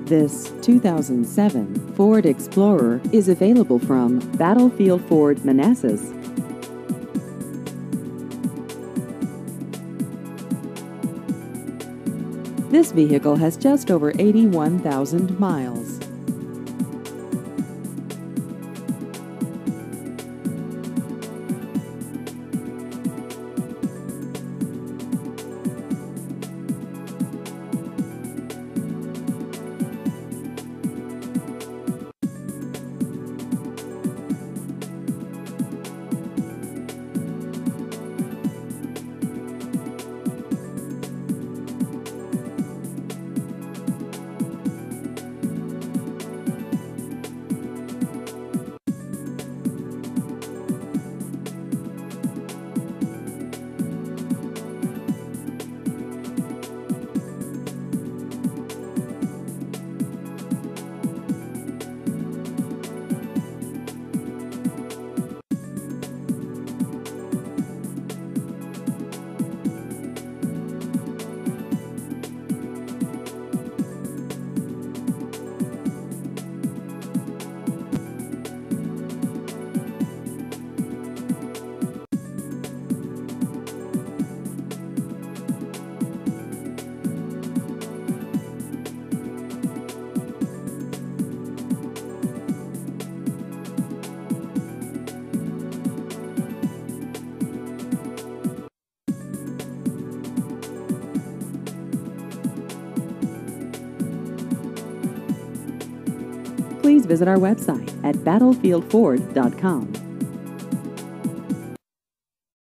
This 2007 Ford Explorer is available from Battlefield Ford Manassas. This vehicle has just over 81,000 miles. Please visit our website at battlefieldford.com.